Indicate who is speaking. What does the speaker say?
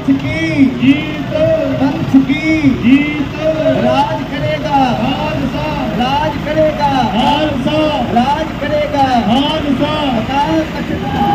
Speaker 1: पंथ की
Speaker 2: जीत,
Speaker 1: पंथ की
Speaker 2: जीत,
Speaker 1: राज करेगा,
Speaker 2: खालसा,
Speaker 1: राज करेगा,
Speaker 2: खालसा,
Speaker 1: राज करेगा,
Speaker 2: खालसा।
Speaker 1: अकाल तख्त